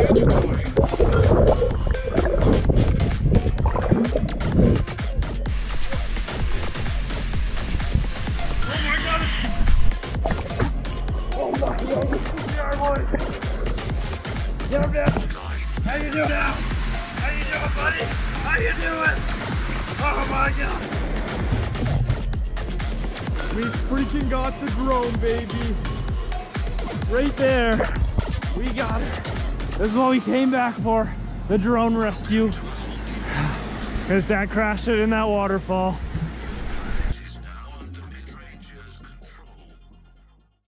How you doing now? How you doing, buddy? How you doing? Oh my God! We freaking got the drone, baby. Right there. We got it. This is what we came back for. The drone rescue. Because Dad crashed it in that waterfall.